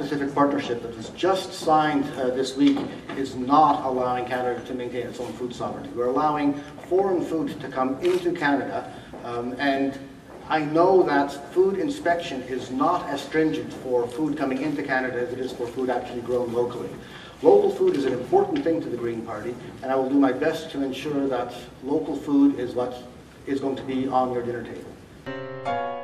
Trans-Pacific Partnership that was just signed this week is not allowing Canada to maintain its own food sovereignty. We're allowing foreign food to come into Canada, and I know that food inspection is not as stringent for food coming into Canada as it is for food actually grown locally. Local food is an important thing to the Green Party, and I will do my best to ensure that local food is what is going to be on your dinner table.